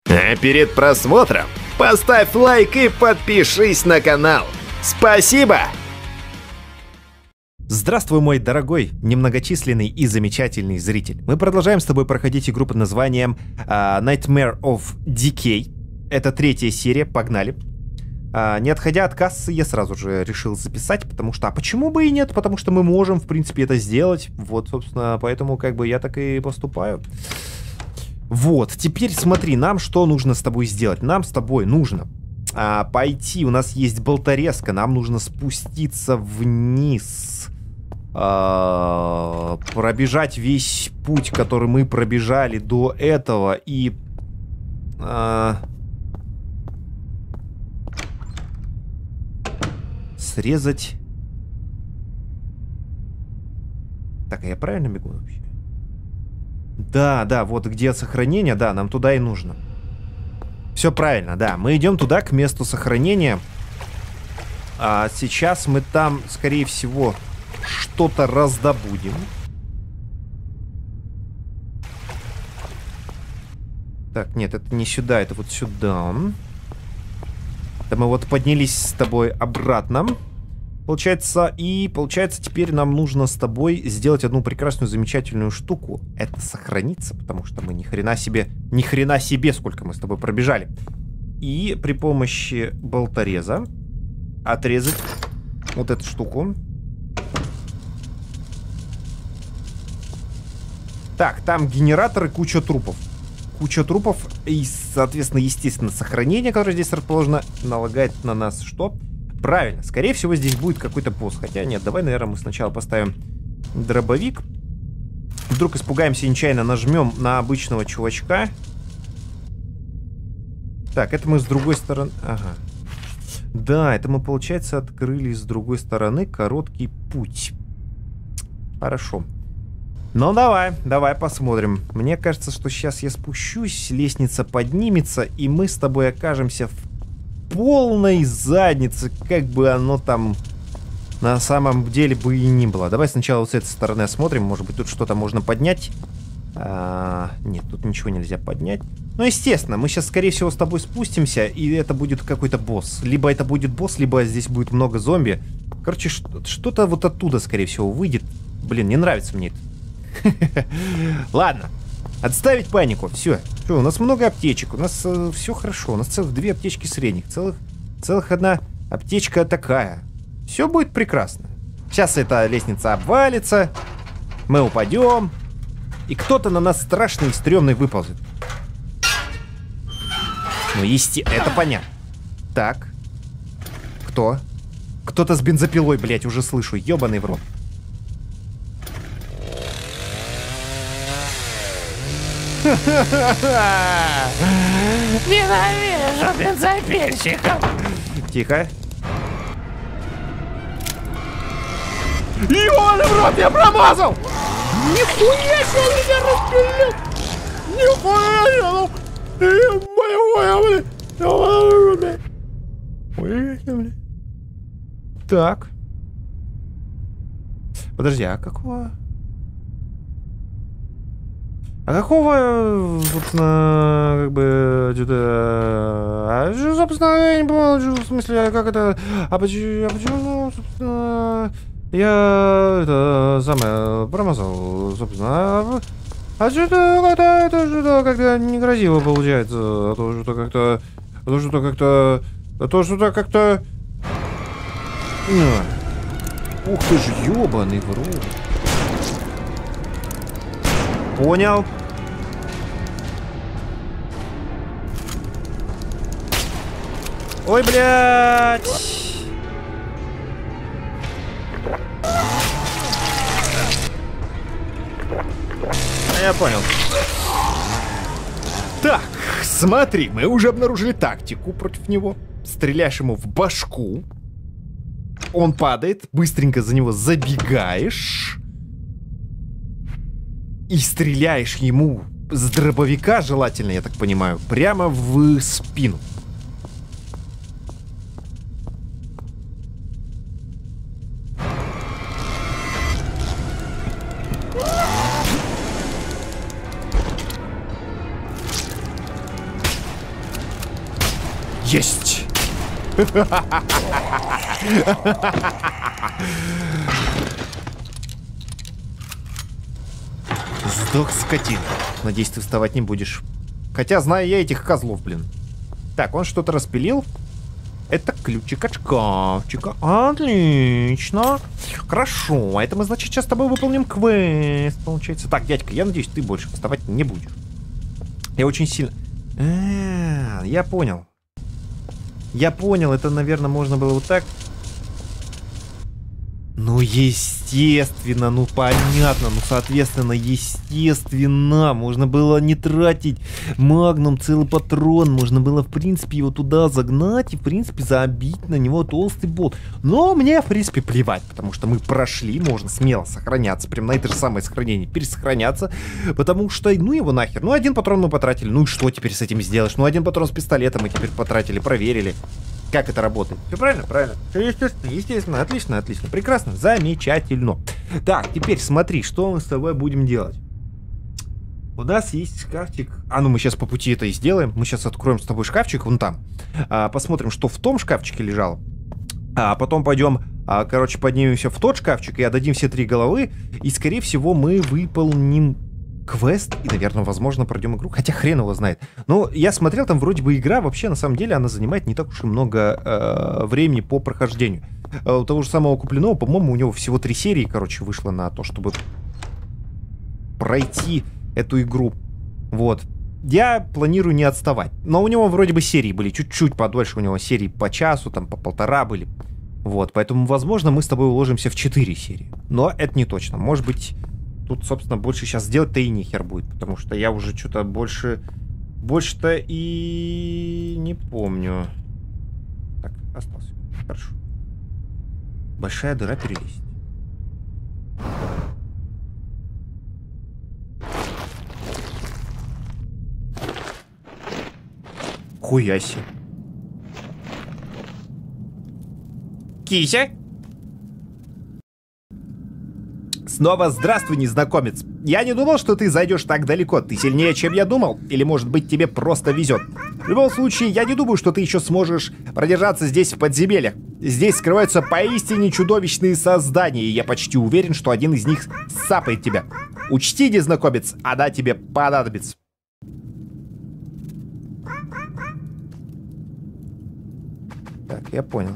А перед просмотром поставь лайк и подпишись на канал. Спасибо! Здравствуй, мой дорогой, немногочисленный и замечательный зритель. Мы продолжаем с тобой проходить игру под названием Nightmare of Decay. Это 3-я серия, погнали. Не отходя от кассы, я сразу же решил записать, потому что... А почему бы и нет? Потому что мы можем, в принципе, это сделать. Вот, собственно, поэтому как бы я так и поступаю. Вот, теперь смотри, нам что нужно с тобой сделать? Нам с тобой нужно пойти, у нас есть болторезка, нам нужно спуститься вниз. Пробежать весь путь, который мы пробежали до этого, и срезать. Так, а я правильно бегу вообще? Да, вот где сохранение, да, нам туда и нужно. Все правильно, да, мы идем туда, к месту сохранения. А сейчас мы там, скорее всего, что-то раздобудем. Так, нет, это не сюда, это вот сюда. Это мы вот поднялись с тобой обратно. Получается, теперь нам нужно с тобой сделать одну прекрасную, замечательную штуку. Это сохраниться, потому что мы ни хрена себе, сколько мы с тобой пробежали. И при помощи болтореза отрезать вот эту штуку. Так, там генераторы, куча трупов. Куча трупов и, соответственно, естественно, сохранение, которое здесь расположено, налагает на нас что? Правильно, скорее всего, здесь будет какой-то босс. Хотя нет, давай, наверное, мы сначала поставим дробовик. Вдруг испугаемся и нечаянно нажмем на обычного чувачка. Так, это мы с другой стороны... Ага. Да, это мы, получается, открыли с другой стороны короткий путь. Хорошо. Ну, давай посмотрим. Мне кажется, что сейчас я спущусь, лестница поднимется, и мы с тобой окажемся в полной заднице, как бы оно там на самом деле бы и ни было. Давай сначала вот с этой стороны осмотрим, может быть, тут что-то можно поднять. Нет, тут ничего нельзя поднять. Ну, естественно, мы сейчас, скорее всего, с тобой спустимся, и это будет какой-то босс. Либо это будет босс, либо здесь будет много зомби. Короче, что-то вот оттуда, скорее всего, выйдет. Блин, не нравится мне это. Ладно, отставить панику. Все, у нас много аптечек. У нас все хорошо. У нас целых 2 аптечки средних. Целых 1 аптечка такая. Все будет прекрасно. Сейчас эта лестница обвалится. Мы упадем. И кто-то на нас страшный и стрёмный выползет. Ну, это понятно. Так. Кто? Кто-то с бензопилой, блять, уже слышу. Ёбаный в рот. Ненавижу бензопильщиков. Тихо. Ёбаный в рот, я промазал! Нихуя себе меня распилил! Нихуя! Так. Подожди, а какого? А какого, собственно, как бы, собственно, я не понял, в смысле, как это, а почему, собственно, я, это, самое, промазал, собственно, а что-то как-то некрасиво получается, а то что-то как-то, ух ты ж, ёбаный в рот. Понял. Ой, блядь. Я понял. Так, смотри, мы уже обнаружили тактику против него. Стреляешь ему в башку. Он падает, быстренько за него забегаешь. И стреляешь ему с дробовика, желательно, я так понимаю, прямо в спину. Есть! Сдох, скотина. Надеюсь, ты вставать не будешь. Хотя, знаю я этих козлов, блин. Так, он что-то распилил. Это ключик от шкафчика. Отлично. Хорошо. Это мы, значит, сейчас с тобой выполним квест, получается. Так, дядька, я надеюсь, ты больше вставать не будешь. Я очень сильно... Я понял. Я понял, это, наверное, можно было вот так. Ну, естественно, ну, понятно, ну, соответственно, естественно, можно было не тратить магнум, целый патрон, можно было, в принципе, его туда загнать и, в принципе, забить на него толстый болт. Но мне, в принципе, плевать, потому что мы прошли, можно смело сохраняться, прям на это же самое сохранение, пересохраняться, потому что, ну, его нахер, ну, один патрон мы потратили, ну, и что теперь с этим сделаешь? Ну, один патрон с пистолетом мы теперь потратили, проверили. Как это работает? Все правильно? Правильно. Естественно, естественно. Отлично, отлично. Прекрасно. Замечательно. Так, теперь смотри, что мы с тобой будем делать. У нас есть шкафчик. А ну мы сейчас по пути это и сделаем. Мы сейчас откроем с тобой шкафчик вон там. Посмотрим, что в том шкафчике лежало. А потом пойдем, короче, поднимемся в тот шкафчик и отдадим все 3 головы. И, скорее всего, мы выполним квест и, наверное, возможно, пройдем игру. Хотя хрен его знает. Но я смотрел, там вроде бы игра вообще, на самом деле, она занимает не так уж и много времени по прохождению. У того же самого Куплинова, по-моему, у него всего 3 серии, короче, вышло на то, чтобы пройти эту игру. Вот. Я планирую не отставать. Но у него вроде бы серии были чуть-чуть подольше. У него серии по часу, там по 1,5 были. Вот. Поэтому, возможно, мы с тобой уложимся в 4 серии. Но это не точно. Может быть... Тут, собственно, больше сейчас сделать-то и нихер будет, потому что я уже что-то больше-то и не помню. Так, остался. Хорошо. Большая дыра перелезть. Хуяси. Кися? Снова здравствуй, незнакомец. Я не думал, что ты зайдешь так далеко. Ты сильнее, чем я думал. Или, может быть, тебе просто везет. В любом случае, я не думаю, что ты еще сможешь продержаться здесь в подземельях. Здесь скрываются поистине чудовищные создания, и я почти уверен, что один из них сапает тебя. Учти, незнакомец, она тебе понадобится. Так, я понял.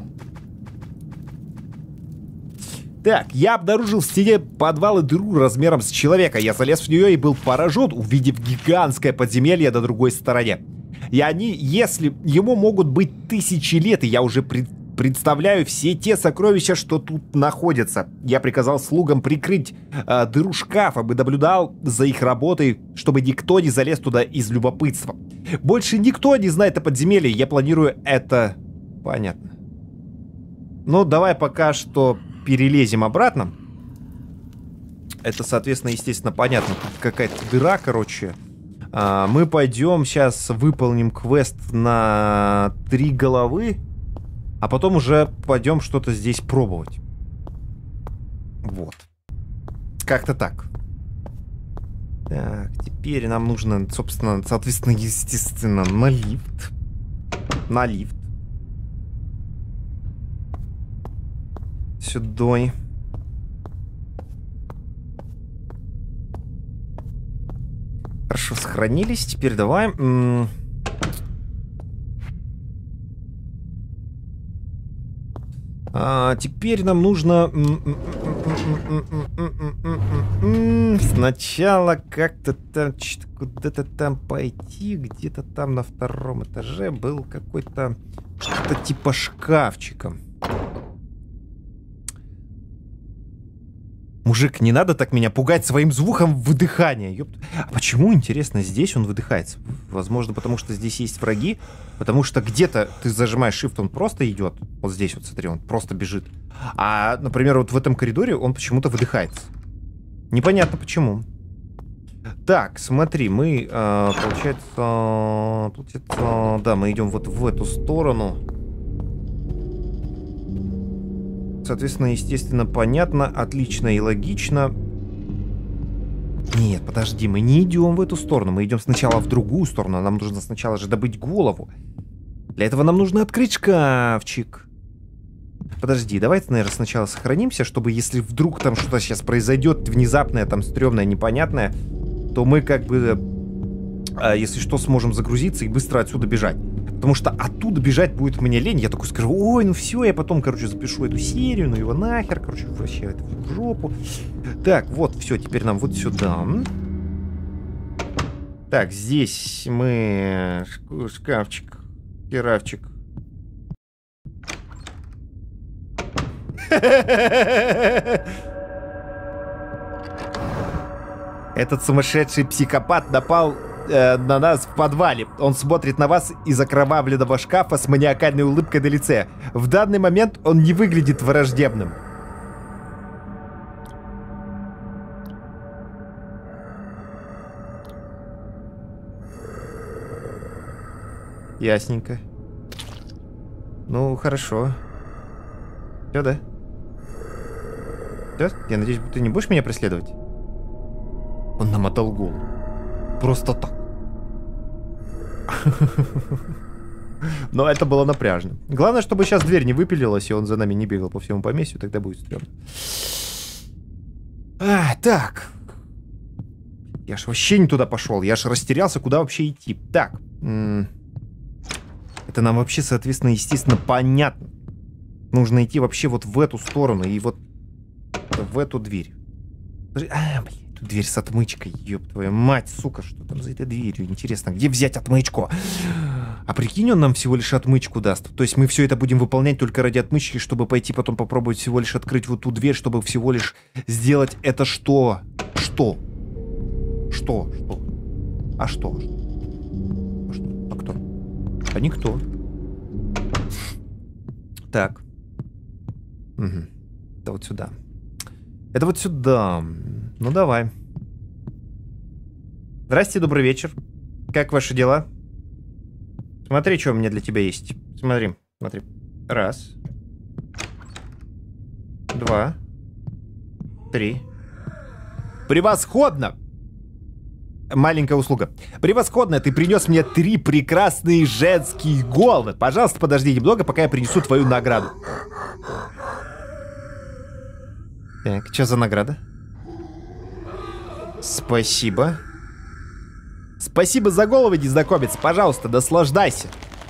Так, я обнаружил в стене подвала дыру размером с человека. Я залез в нее и был поражен, увидев гигантское подземелье на другой стороне. И они, если ему могут быть 1000 лет, и я уже представляю все те сокровища, что тут находятся. Я приказал слугам прикрыть дыру шкафа, бы наблюдал за их работой, чтобы никто не залез туда из любопытства. Больше никто не знает о подземелье, я планирую это... Понятно. Ну, давай пока что... перелезем обратно. Это, соответственно, естественно, понятно. Тут какая-то дыра, короче. Мы пойдем сейчас выполним квест на 3 головы. А потом уже пойдем что-то здесь пробовать. Вот. Как-то так. Так, теперь нам нужно, собственно, соответственно, естественно, на лифт. На лифт. Сюда. Хорошо, сохранились. Теперь давай. Теперь нам нужно сначала как-то там куда-то там пойти. Где-то там на 2-м этаже был какой-то что-то типа шкафчика. Мужик, не надо так меня пугать своим звуком выдыхания. Ёпт. А почему, интересно, здесь он выдыхается? Возможно, потому что здесь есть враги. Потому что где-то ты зажимаешь Shift, он просто идет. Вот здесь вот, смотри, он просто бежит. А, например, вот в этом коридоре он почему-то выдыхается. Непонятно почему. Так, смотри, мы, получается, да, мы идем вот в эту сторону. Соответственно, естественно, понятно, отлично и логично. Нет, подожди, мы не идем в эту сторону. Мы идем сначала в другую сторону. Нам нужно сначала же добыть голову. Для этого нам нужно открыть шкафчик. Подожди, давайте, наверное, сначала сохранимся, чтобы если вдруг там что-то сейчас произойдет внезапное, там, стрёмное, непонятное, то мы как бы, если что, сможем загрузиться и быстро отсюда бежать. Потому что оттуда бежать будет мне лень. Я такой скажу, ой, ну все, я потом, короче, запишу эту серию, ну его нахер, короче, вообще это в жопу. Так, вот, все, теперь нам вот сюда. Так, здесь мы... Шкафчик, херавчик. Этот сумасшедший психопат напал на нас в подвале. Он смотрит на вас из окровавленного шкафа с маниакальной улыбкой на лице. В данный момент он не выглядит враждебным. Ясненько. Ну, хорошо. Все, да? Все? Я надеюсь, ты не будешь меня преследовать? Он намотал голову. Просто так. Но это было напряжно. Главное, чтобы сейчас дверь не выпилилась, и он за нами не бегал по всему поместью, тогда будет стрёмно. Так. Я ж вообще не туда пошел. Я ж растерялся, куда вообще идти. Так. Это нам вообще, соответственно, естественно, понятно. Нужно идти вообще вот в эту сторону и вот в эту дверь. Блин, тут дверь с отмычкой. Ёб твою мать, сука, что там за этой дверью? Интересно, где взять отмычку? А прикинь, он нам всего лишь отмычку даст. То есть мы все это будем выполнять только ради отмычки, чтобы пойти потом попробовать всего лишь открыть вот ту дверь, чтобы всего лишь сделать это что? Что? Что? Что? А что? А что? А кто? А никто. Так. Угу. Это вот сюда. Это вот сюда. Ну, давай. Здрасте, добрый вечер. Как ваши дела? Смотри, что у меня для тебя есть. Смотри, смотри. Раз. 2. 3. Превосходно! Маленькая услуга. Превосходно, ты принес мне 3 прекрасные женские головы. Пожалуйста, подожди немного, пока я принесу твою награду. Так, что за награда? Спасибо. Спасибо за головы, незнакомец. Пожалуйста, наслаждайся.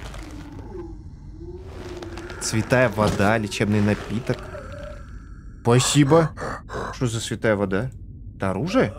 Святая вода, лечебный напиток. Спасибо. Что за святая вода? Это оружие?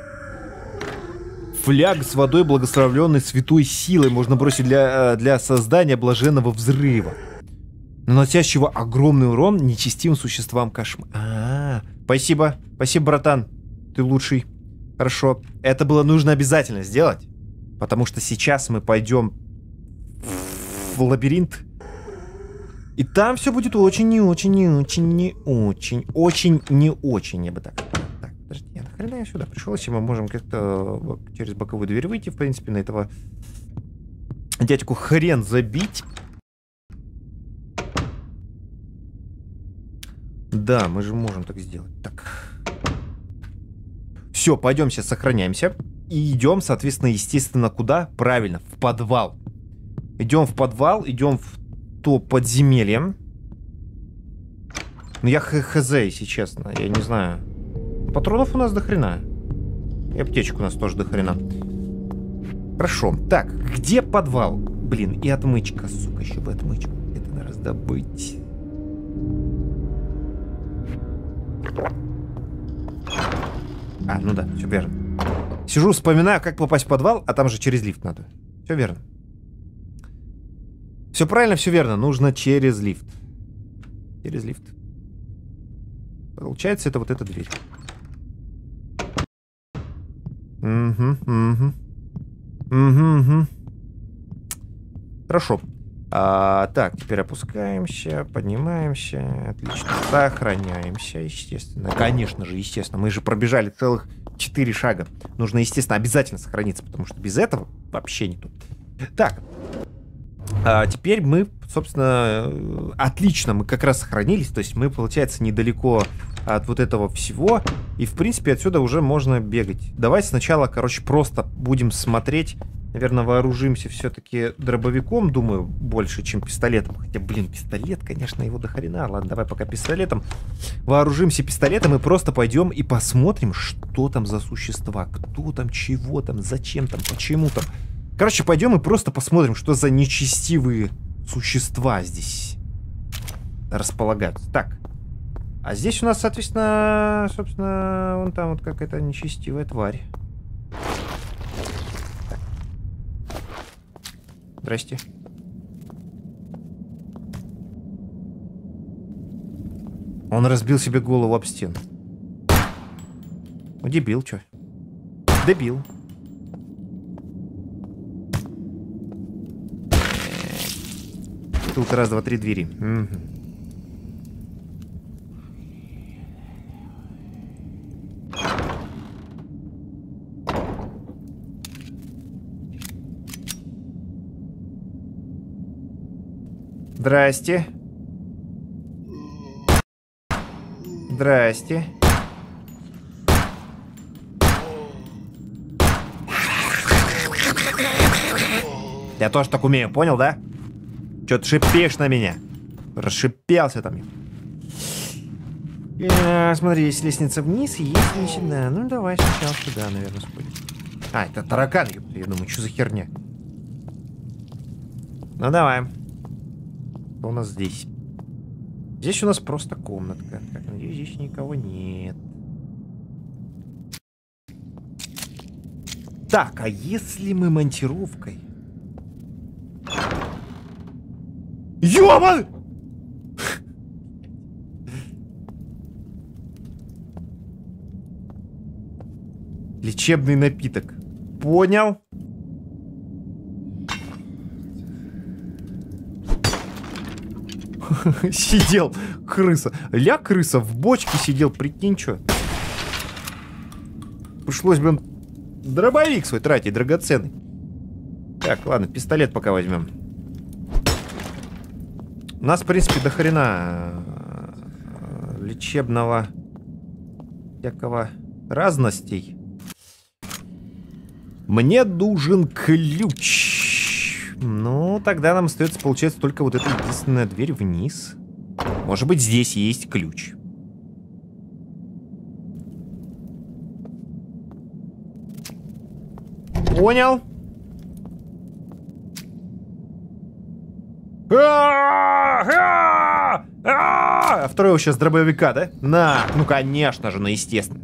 Фляг с водой, благословленной святой силой, можно бросить для создания блаженного взрыва, наносящего огромный урон нечестивым существам кошмара. Спасибо. Спасибо, братан. Ты лучший. Хорошо. Это было нужно обязательно сделать. Потому что сейчас мы пойдем в лабиринт. И там все будет очень не очень, не очень, не очень. Очень не очень, я бы так. Так, подожди, нахрена я сюда пришел, если мы можем как-то через боковую дверь выйти, в принципе, на этого дядьку хрен забить. Да, мы же можем так сделать. Так. Все, пойдем сейчас сохраняемся. И идем, соответственно, естественно, куда? Правильно, в подвал. Идем в подвал, идем в то подземелье. Ну, я хз, если честно, я не знаю. Патронов у нас до хрена. И аптечек у нас тоже до хрена. Хорошо. Так, где подвал? Блин, и отмычка, сука, еще бы отмычку где-то надо раздобыть. А, ну да, все верно. Сижу, вспоминаю, как попасть в подвал, а там же через лифт надо. Все верно. Все правильно, все верно. Нужно через лифт. Через лифт. Получается, это вот эта дверь. Угу. Хорошо. Так, теперь опускаемся, поднимаемся. Отлично. Сохраняемся, естественно. Конечно же, естественно. Мы же пробежали целых 4 шага. Нужно, естественно, обязательно сохраниться, потому что без этого вообще не то. Так. Теперь мы, собственно, отлично, мы как раз сохранились. То есть мы, получается, недалеко от вот этого всего. И, в принципе, отсюда уже можно бегать. Давай сначала, короче, просто будем смотреть, Наверное, вооружимся все-таки дробовиком, думаю, больше, чем пистолетом. Хотя, блин, пистолет, конечно, его до хрена. Ладно, давай пока пистолетом. Вооружимся пистолетом и просто пойдем и посмотрим, что там за существа. Кто там, чего там, зачем там, почему там. Короче, пойдем и просто посмотрим, что за нечестивые существа здесь располагаются. Так. А здесь у нас, соответственно, собственно, вон там вот какая-то нечестивая тварь. Здрасте. Он разбил себе голову об стену. Ну, дебил, чё? Дебил. Тут раз, два, три двери. Угу. Здрасте. Здрасте. Я тоже так умею, понял, да? Чё ты шипишь на меня? Расшипелся там. Смотри, есть лестница вниз, есть не сюда. Ну, давай сначала сюда, наверное, сходим. А, это таракан, я думаю, что за херня? Ну, давай. Что у нас здесь? Здесь у нас просто комнатка. Как, надеюсь, здесь никого нет. Так, а если мы монтировкой? Ёма! Лечебный напиток. Понял? Сидел крыса. Ля крыса в бочке сидел, прикинь, чё. Пришлось, блин, дробовик свой тратить, драгоценный. Так, ладно, пистолет пока возьмем. У нас, в принципе, до хрена лечебного всякого разностей. Мне нужен ключ. Ну, тогда нам остается, получается, только вот эта единственная дверь вниз. Может быть, здесь есть ключ. Понял? А второй сейчас дробовика, да? На, ну конечно же, ну естественно.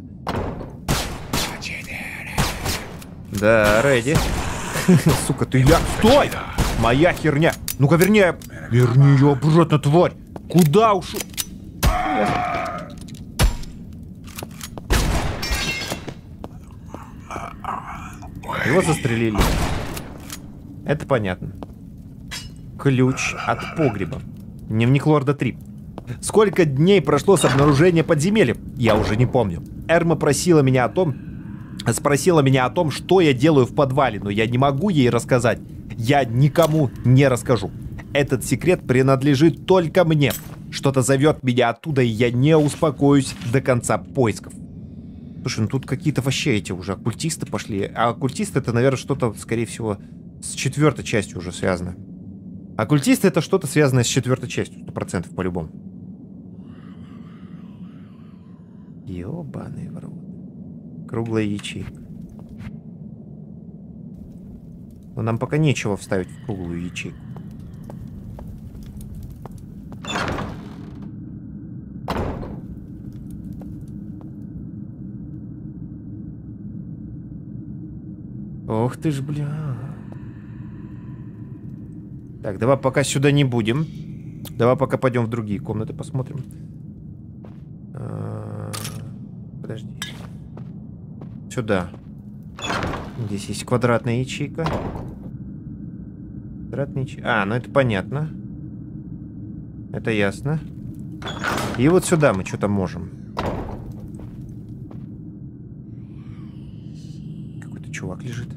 Да, Рэдди. Сука, ты ля... Стой! Моя херня. Ну-ка, верни ее обратно, тварь. Куда ушел? Его застрелили. Это понятно. Ключ от погреба. Дневник лорда Трип. Сколько дней прошло с обнаружения подземелья? Я уже не помню. Эрма спросила меня о том, что я делаю в подвале, но я не могу ей рассказать. Я никому не расскажу. Этот секрет принадлежит только мне. Что-то зовет меня оттуда, и я не успокоюсь до конца поисков. Слушай, ну тут какие-то вообще эти уже оккультисты пошли. А оккультисты это, наверное, что-то, скорее всего, с 4-й частью уже связано. Оккультисты это что-то связанное с 4-й частью, 100% по-любому. Ёбаный в рот. Круглая ячейка. Но нам пока нечего вставить в круглую ячейку. Ох ты ж, бля. Так, давай пока сюда не будем. Давай пока пойдем в другие комнаты посмотрим. Подожди. Сюда. Здесь есть квадратная ячейка. Квадратная ячейка. А, ну это понятно. Это ясно. И вот сюда мы что-то можем. Какой-то чувак лежит.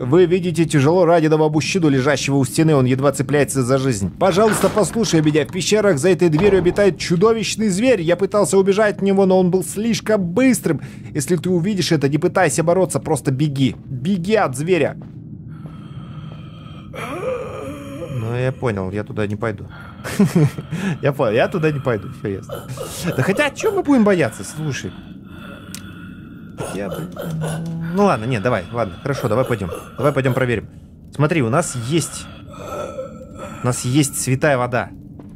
Вы видите тяжело раненого мужчину, лежащего у стены. Он едва цепляется за жизнь. Пожалуйста, послушай меня. В пещерах за этой дверью обитает чудовищный зверь. Я пытался убежать от него, но он был слишком быстрым. Если ты увидишь это, не пытайся бороться, просто беги. Беги от зверя. Ну, я понял, я туда не пойду. Я понял, я туда не пойду. Все ясно. Да хотя, о чем мы будем бояться? Слушай. Ну ладно, нет, давай, ладно, хорошо, давай пойдем. Давай пойдем проверим. Смотри, у нас есть святая вода.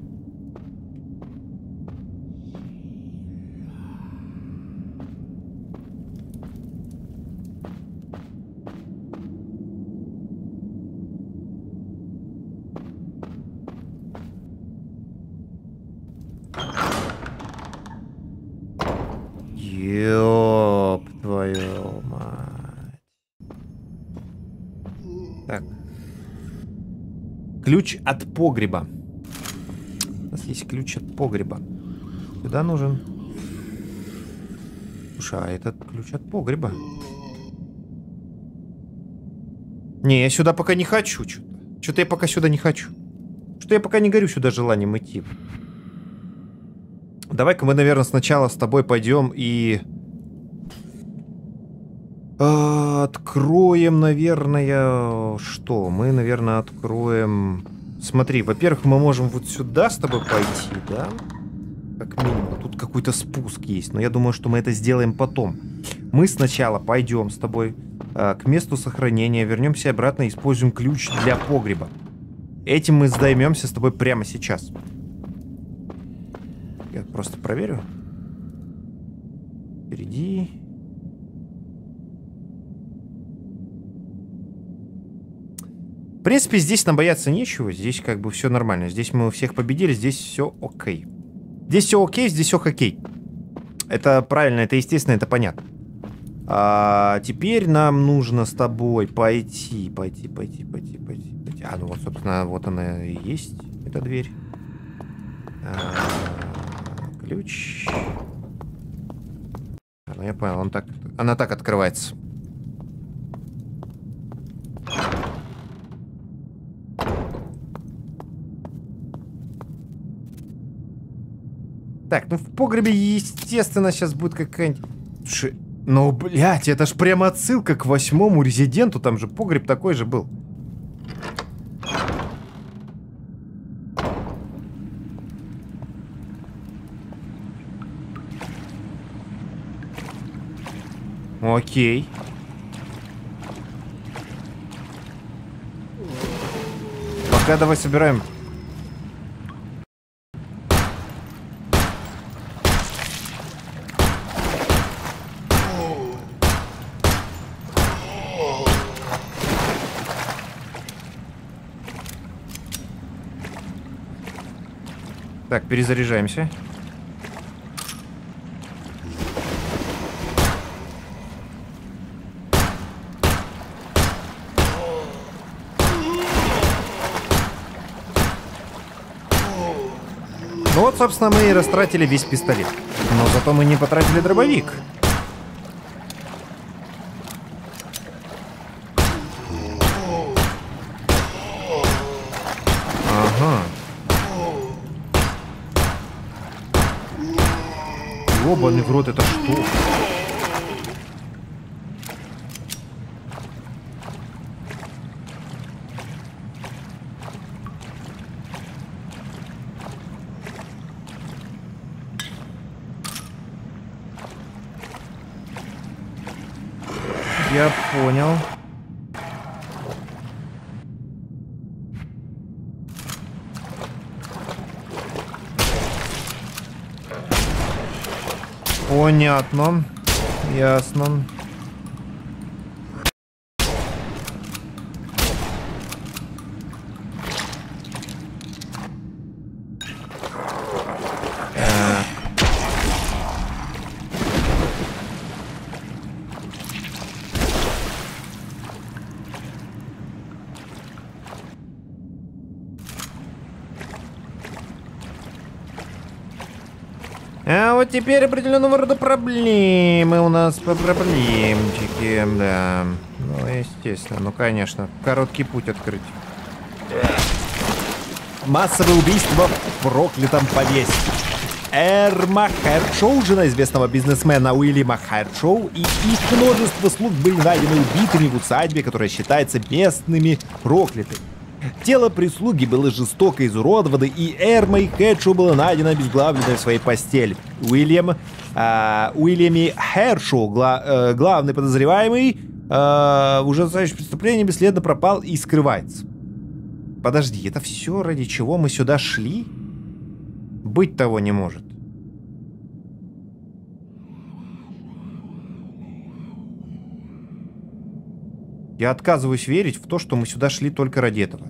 Ёп твою мать. Так. Ключ от погреба. У нас есть ключ от погреба. Сюда нужен. Слушай, а этот ключ от погреба? Не, я сюда пока не хочу. Что-то я пока сюда не хочу. Что я пока не горю сюда желанием идти. Давай-ка мы, наверное, сначала с тобой пойдем и... откроем, наверное... Что? Мы, наверное, откроем... Смотри, во-первых, мы можем вот сюда с тобой пойти, да? Как минимум. Тут какой-то спуск есть, но я думаю, что мы это сделаем потом. Мы сначала пойдем с тобой к месту сохранения, вернемся обратно и используем ключ для погреба. Этим мы займемся с тобой прямо сейчас. Я просто проверю. Впереди. В принципе, здесь нам бояться нечего. Здесь как бы все нормально. Здесь мы всех победили, здесь все окей. Здесь все окей, здесь все хоккей. Это правильно, это естественно, это понятно. А теперь нам нужно с тобой пойти. А, ну вот, собственно, вот она и есть, эта дверь. Ключ. Ну, я понял, она так открывается. Так, ну в погребе, естественно, сейчас будет какая-нибудь... Ну, блядь, это ж прямо отсылка к 8-му резиденту. Там же погреб такой же был. Окей. Пока давай собираем. Так, перезаряжаемся. Ну вот, собственно, мы и растратили весь пистолет. Но зато мы не потратили дробовик. Ага. Ёбаный в рот, это что? Я понял. Понятно. Ясно. вот теперь определенного рода проблемы у нас по проблемчике, да. Ну, естественно, ну, конечно. Короткий путь открыть. Массовое убийство в проклятом повесе. Эрма Хершоу, жена известного бизнесмена Уильяма Хершоу, и их множество слуг были найдены убитыми в усадьбе, которая считается местными проклятой. Тело прислуги было жестоко изуродовано, и Эрмой Хершоу было найдено обезглавленной в своей постели. Уильями Хершоу, главный подозреваемый, в ужасающем преступлении бесследно пропал и скрывается. Подожди, это все, ради чего мы сюда шли? Быть того не может. Я отказываюсь верить в то, что мы сюда шли только ради этого.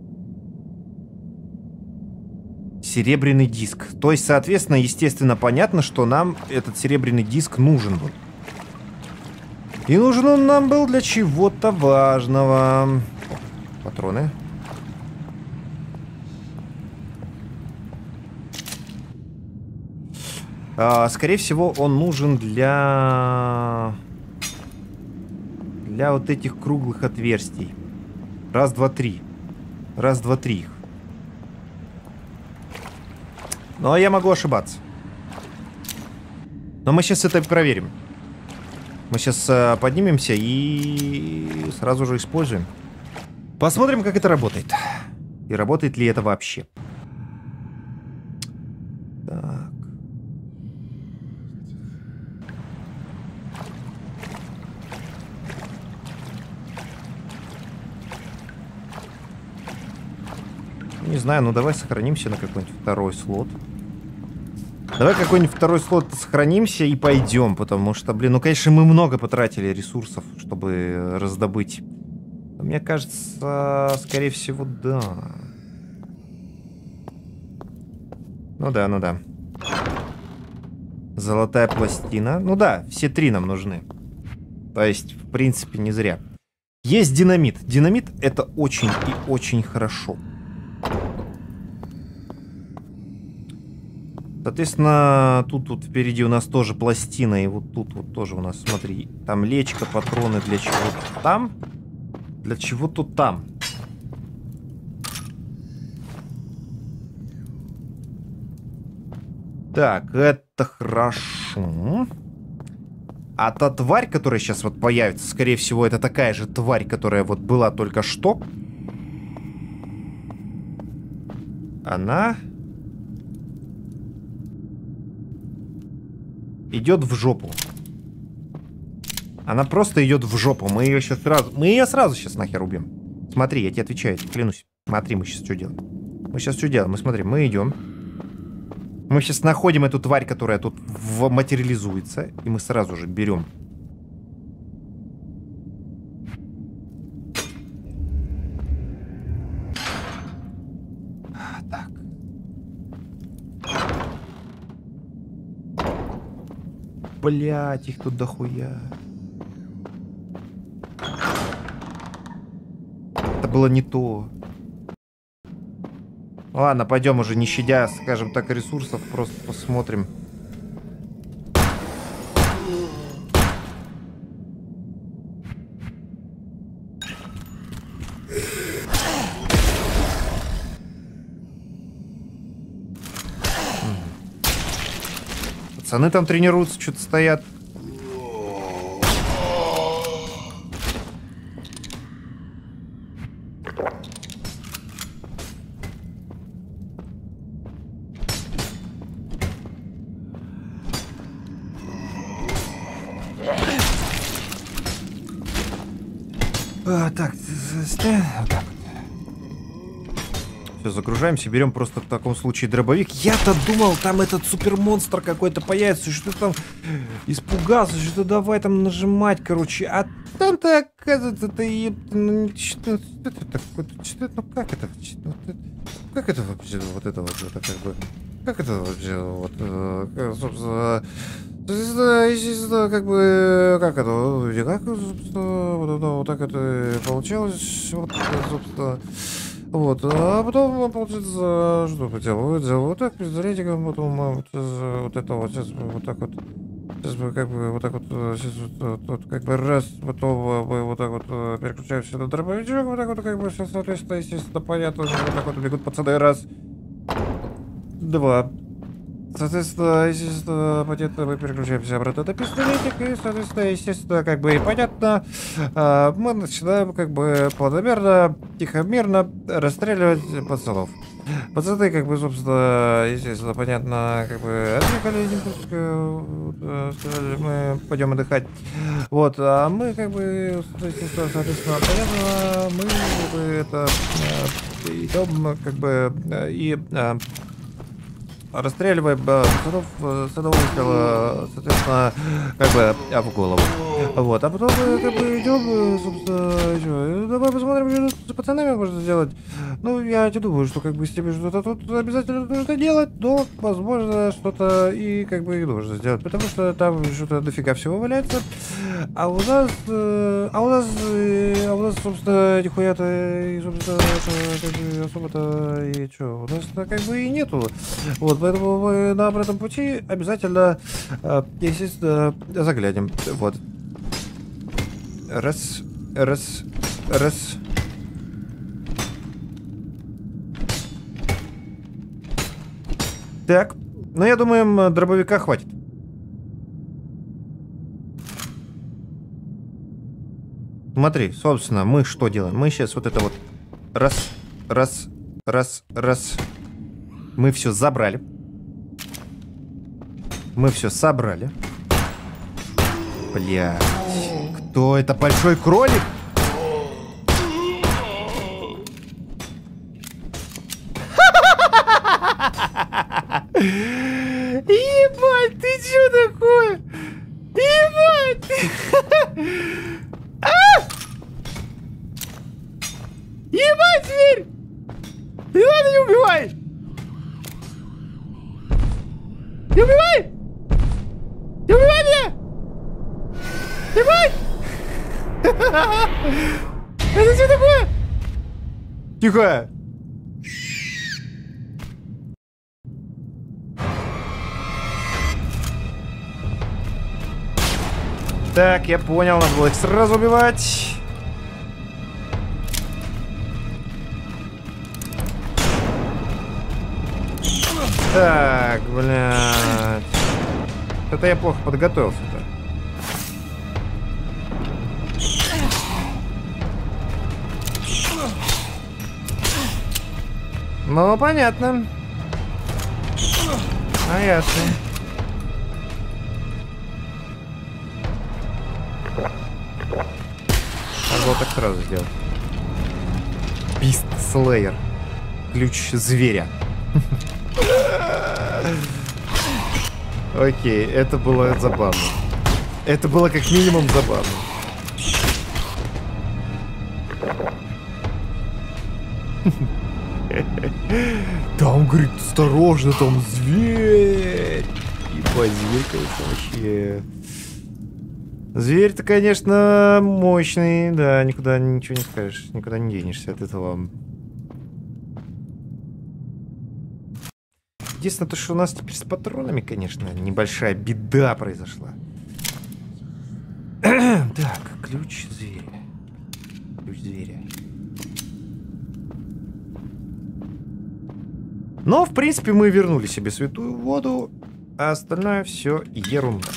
Серебряный диск. То есть, соответственно, естественно, понятно, что нам этот серебряный диск нужен был. И нужен он нам был для чего-то важного. Патроны. Скорее всего, он нужен для вот этих круглых отверстий. Раз, два, три. Раз, два, три их. Но я могу ошибаться. Но мы сейчас это проверим. Мы сейчас поднимемся и сразу же используем. Посмотрим, как это работает. И работает ли это вообще. Так. Не знаю, ну давай сохранимся на какой-нибудь второй слот. Давай какой-нибудь второй слот сохранимся и пойдем, потому что, блин, ну, конечно, мы много потратили ресурсов, чтобы раздобыть. Мне кажется, скорее всего, да. Ну да, ну да. Золотая пластина. Ну да, все три нам нужны. То есть, в принципе, не зря. Есть динамит. Динамит — это очень и очень хорошо. Соответственно, тут впереди у нас тоже пластина. И вот тут вот тоже у нас, смотри, там лечка, патроны для чего-то там. Для чего-то там. Так, это хорошо. А та тварь, которая сейчас вот появится, скорее всего, это такая же тварь, которая вот была только что. Она идет в жопу. Она просто идет в жопу. Мы ее сейчас сразу... Мы ее сразу сейчас нахер убьем. Смотри, я тебе отвечаю, клянусь. Смотри, мы сейчас что делаем. Мы сейчас что делаем? Мы смотрим, мы идем. Мы сейчас находим эту тварь, которая тут материализуется. И мы сразу же берем. Так. Блять, их тут дохуя. Это было не то. Ладно, пойдем уже, не щадя, скажем так, ресурсов, просто посмотрим. Пацаны там тренируются, что-то стоят. Так, все, загружаемся, берем просто в таком случае дробовик. Я-то думал, там этот супермонстр какой-то появится, что там испугался, что давай там нажимать, короче. А там-то, оказывается, ты... Ну, как это? Как это вообще, вот это вот, это как бы... Как это вообще, вот, собственно... Как бы, как это, вот так это получалось, вот, собственно, Вот, а потом, получается, что поделал? Делал вот так, пистолетиком, потом вот это вот, сейчас вот так вот. Сейчас мы как бы вот так вот, сейчас вот как бы раз, потом мы вот так вот переключаемся на дробовичок, вот так вот как бы все, соответственно, естественно, понятно, вот так вот бегут пацаны, раз, два. Соответственно, естественно, понятно, мы переключаемся обратно на пистолетик, и, соответственно, естественно, как бы и понятно, мы начинаем как бы планомерно, тихо, мирно расстреливать пацанов. Пацаны, как бы, собственно, естественно, понятно, как бы отъехали немножко, сказали, мы пойдем отдыхать. Вот, а мы, как бы, соответственно, понятно, мы, как бы, это, идем, как бы, и расстреливаем пацанов с одного выстрела, соответственно, как бы в голову. Вот, а потом мы как бы идем, собственно, что, давай посмотрим, что с пацанами можно сделать. Ну, я не думаю, что как бы с ними что-то тут обязательно нужно делать, но, возможно, что-то и как бы и нужно сделать, потому что там что-то дофига всего валяется. А у нас, собственно, нихуя-то, и, собственно, как бы особо-то и что, у нас-то как бы и нету. Вот, поэтому мы на обратном пути обязательно, естественно, заглянем. Вот. Раз. Так, ну я думаю, дробовика хватит. Смотри, собственно, мы что делаем? Мы сейчас вот это вот раз. Мы все забрали. Мы все собрали. Блядь. Кто это? Большой кролик? Ебать, ты что такое? Ебать! Ебать, зверь! Не надо, не убивай! Не убивай! Не убивай меня! Ебать! Это что такое? Тихо! Так, я понял, надо было их сразу убивать. Так, блядь. Это я плохо подготовился-то. Ну, понятно. А ясно. Надо было так сразу сделать. Beast Slayer. Ключ зверя. Окей, это было забавно. Это было как минимум забавно. Там, говорит, осторожно, там зверь. Ебать, зверь, конечно, вообще... Зверь-то, конечно, мощный. Да, никуда ничего не скажешь. Никуда не денешься от этого. Единственное, то, что у нас теперь с патронами, конечно, небольшая беда произошла. Так, ключ зверя. Ключ зверя. Но, в принципе, мы вернули себе святую воду, а остальное все ерунда.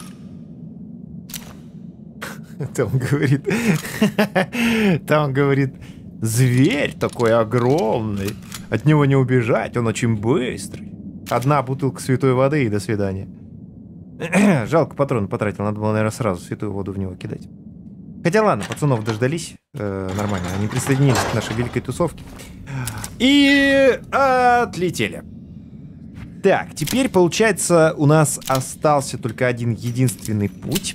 Там говорит, зверь такой огромный, от него не убежать, он очень быстрый. Одна бутылка святой воды и до свидания. Жалко, патроны потратил, надо было, наверное, сразу святую воду в него кидать. Хотя ладно, пацанов дождались, нормально, они присоединились к нашей великой тусовке. И отлетели. Так, теперь, получается, у нас остался только один единственный путь.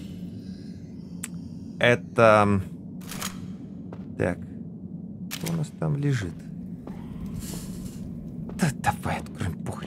Это... Так, что у нас там лежит? Да давай откроем, похрен.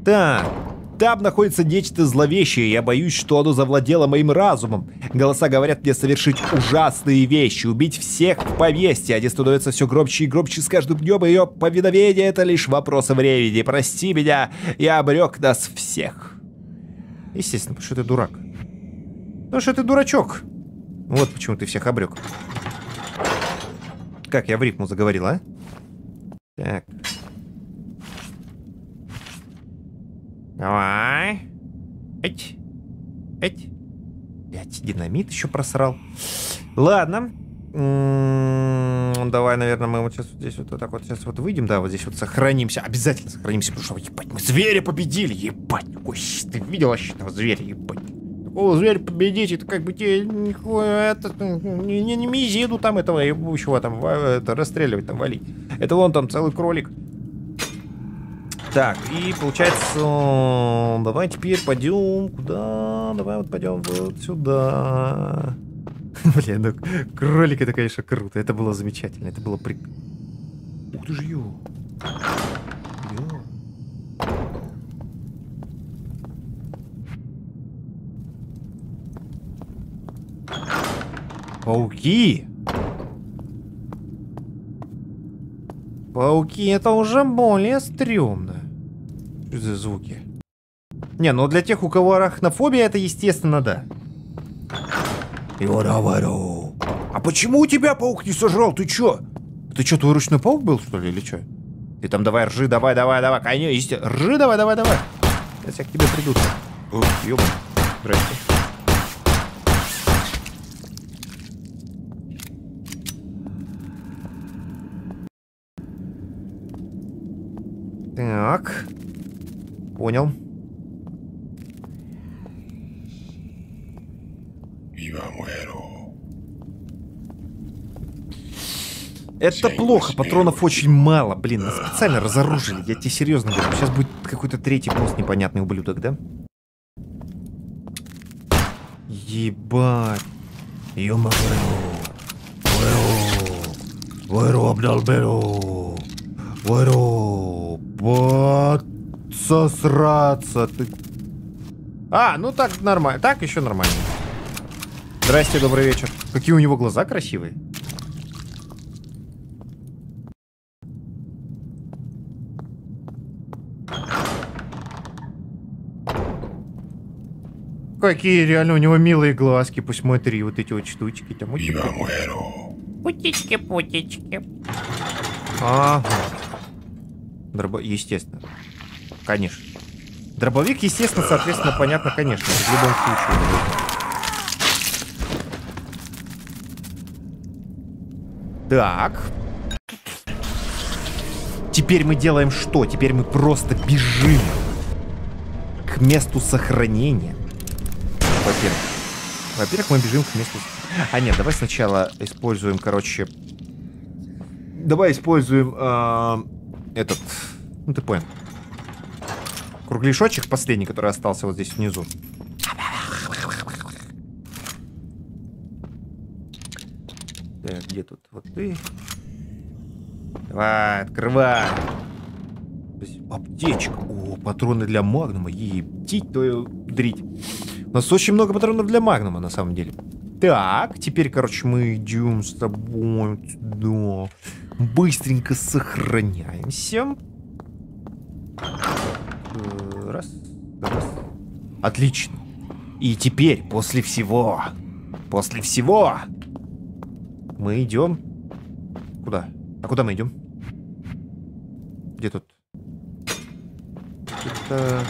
Так. Там находится нечто зловещее, я боюсь, что оно завладело моим разумом. Голоса говорят мне совершить ужасные вещи, убить всех в поместье. Они становятся все громче и громче с каждым днем, и ее повиновение — это лишь вопрос времени. Прости меня, я обрек нас всех. Естественно, потому что ты дурак. Потому что ты дурачок. Вот почему ты всех обрек. Как я в рифму заговорил, а? Так. Давай. Эть. Эть. Блять, динамит еще просрал. Ладно. Давай, наверное, мы вот сейчас вот здесь вот так вот сейчас вот выйдем. Да, вот здесь вот сохранимся. Обязательно сохранимся, потому что, ебать, мы зверя победили. Ебать. Ой, ты видел вообще этого зверя, ебать. Такого зверя победить, это как бы тебе не мизиду там этого ебучего там это, расстреливать, там валить. Это вон там целый кролик. Так, и получается, давай теперь пойдем куда? Давай вот пойдем вот сюда. Блин, ну кролик это, конечно, круто. Это было замечательно. Это было прикольно. Ух ты ж, ё. Пауки. Пауки, это уже более стрёмно. Что за звуки? Не, ну для тех, у кого арахнофобия, это естественно, да. Говорю. А почему у тебя паук не сожрал? Ты чё? Ты чё, твой ручной паук был, что ли, или чё? Ты там давай ржи, давай. Конечно, ржи, давай. Сейчас я к тебе приду. Ух, ёбан. Здрасте. Так. Понял. Это плохо, патронов очень мало. Блин, нас специально разоружили, я тебе серьезно говорю. Сейчас будет какой-то третий босс непонятный ублюдок, да? Ебать. Сосраться ты. А, ну так нормально. Так еще нормально. Здрасте, добрый вечер. Какие у него глаза красивые. Какие реально у него милые глазки. Посмотри, вот эти вот штучки. Там Путички. ага. Естественно. Конечно. Дробовик, естественно, соответственно, понятно, конечно. В любом случае. Так. Теперь мы делаем что? Теперь мы просто бежим к месту сохранения. Во-первых, мы бежим к месту... А нет, давай сначала используем, короче... Давай используем этот... Ну, ты понял. Кругляшочек последний, который остался вот здесь внизу. Так, где тут? Вот ты. Давай, открывай. Аптечка. О, патроны для магнума. Ептить твою дрить. У нас очень много патронов для магнума, на самом деле. Так, теперь, короче, мы идем с тобой сюда. Быстренько сохраняемся. Раз. Отлично. И теперь, после всего, мы идем... Куда? А куда мы идем? Где тут? Это...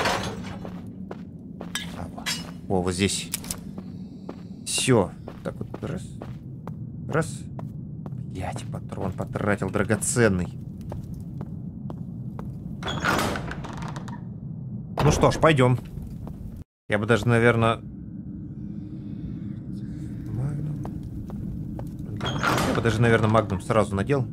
О, вот здесь. Все. Так вот, раз. Блять, патрон потратил драгоценный. Ну что ж, пойдем. Я бы даже, наверное... магнум сразу надел.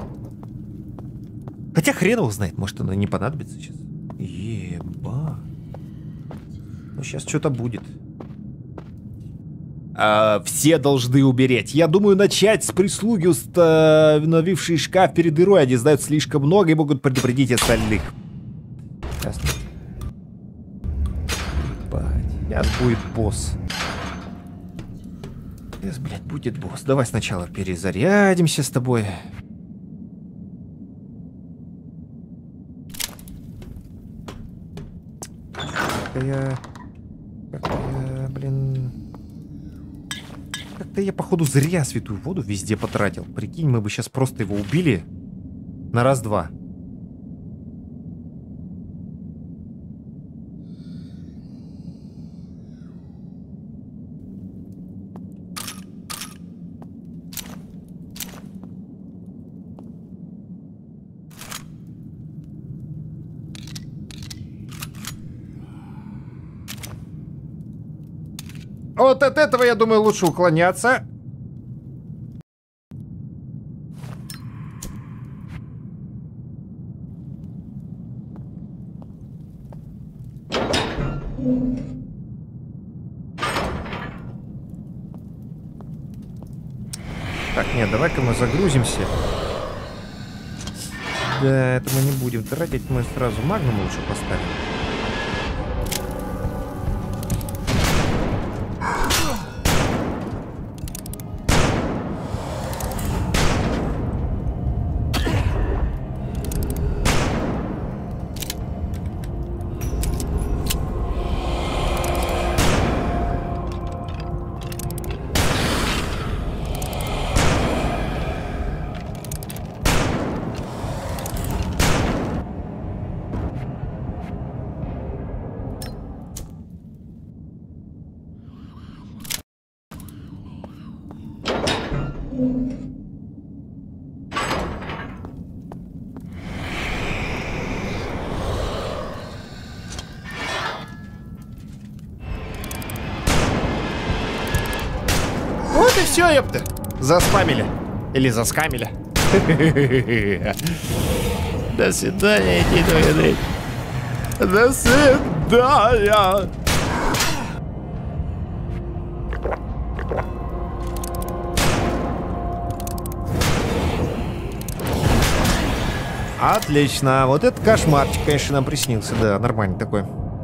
Хотя хрен его знает, может оно не понадобится сейчас. Еба. Ну сейчас что-то будет. Все должны умереть. Я думаю, начать с прислуги, установившей шкаф перед дырой. Они знают слишком много и могут предупредить остальных. Ясно. Сейчас будет босс. Сейчас, блядь, будет босс. Давай сначала перезарядимся с тобой. Как-то я, походу, зря святую воду везде потратил. Прикинь, мы бы сейчас просто его убили на раз-два. Вот от этого, я думаю, лучше уклоняться. Так, нет, давай-ка мы загрузимся. Да, это мы не будем тратить, мы сразу магнум лучше поставим. Вот и все, ёпта. Заспамили. Или заскамили. До свидания, иди твоя. До свидания. Отлично. Вот этот кошмарчик, конечно, нам приснился. Да, нормальный такой.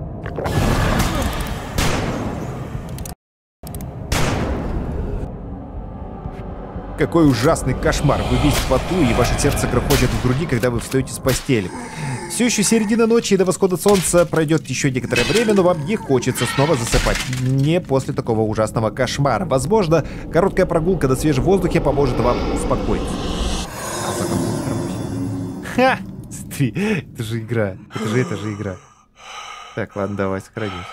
Какой ужасный кошмар. Вы весь в поту, и ваше сердце грохочет в груди, когда вы встаете с постели. Все еще середина ночи, и до восхода солнца пройдет еще некоторое время, но вам не хочется снова засыпать. Не после такого ужасного кошмара. Возможно, короткая прогулка на свежем воздухе поможет вам успокоиться. Ха! Смотри, это же игра. Это же игра. Так, ладно, давай, сохранимся.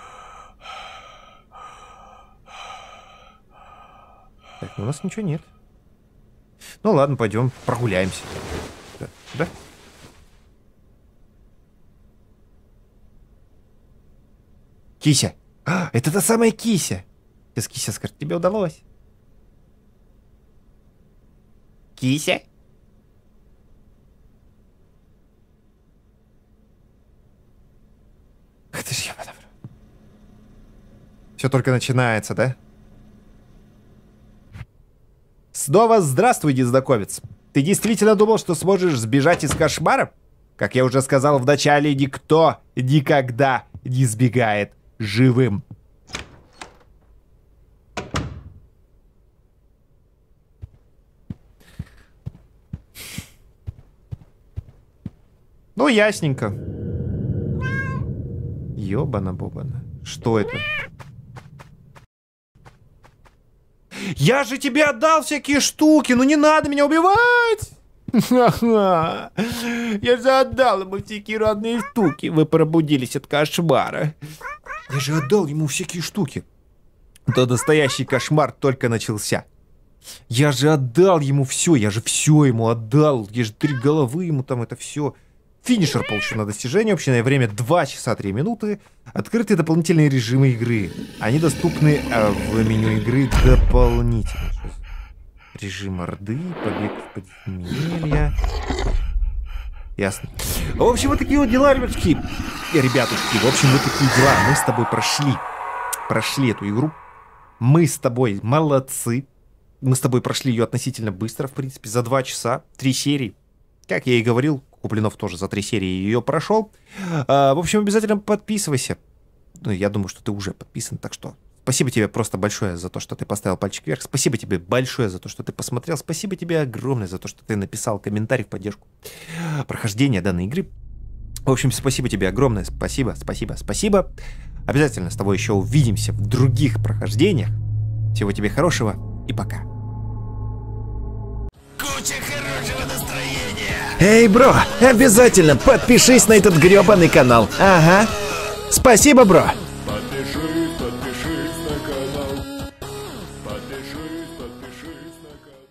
Так, ну у нас ничего нет. Ну ладно, пойдем прогуляемся. Да? Кися! А, это та самая Кися! Сейчас Кися скажет, тебе удалось. Кися? Это ж я подобрал. Все только начинается, да? Снова здравствуй, незнакомец. Ты действительно думал, что сможешь сбежать из кошмара? Как я уже сказал в начале, никто никогда не сбегает живым. Ну, ясненько. Ёбана-бобана. Что это? Я же тебе отдал всякие штуки, ну не надо меня убивать! Я же отдал ему всякие родные штуки. Вы пробудились от кошмара. Я же отдал ему всякие штуки. Да настоящий кошмар только начался. Я же отдал ему все, я же все ему отдал. Я же 3 головы ему там, это все. Финишер получен на достижение. Общее время 2 часа 3 минуты. Открыты дополнительные режимы игры. Они доступны в меню игры дополнительно. Режим Орды, побег в подземелья. Ясно. В общем, вот такие вот дела, ребятушки. В общем, вот такие дела. Мы с тобой прошли эту игру. Мы с тобой молодцы. Мы с тобой прошли ее относительно быстро, в принципе, за 2 часа. 3 серии. Как я и говорил, Куплинов тоже за 3 серии ее прошел. В общем, обязательно подписывайся. Ну, я думаю, что ты уже подписан, так что спасибо тебе просто большое за то, что ты поставил пальчик вверх. Спасибо тебе большое за то, что ты посмотрел. Спасибо тебе огромное за то, что ты написал комментарий в поддержку прохождения данной игры. В общем, спасибо тебе огромное. Спасибо. Обязательно с тобой еще увидимся в других прохождениях. Всего тебе хорошего и пока. Куча хорошего настроения! Эй, бро, обязательно подпишись на этот гребаный канал. Ага. Спасибо, бро. Подпишись на канал. Подпишись на канал.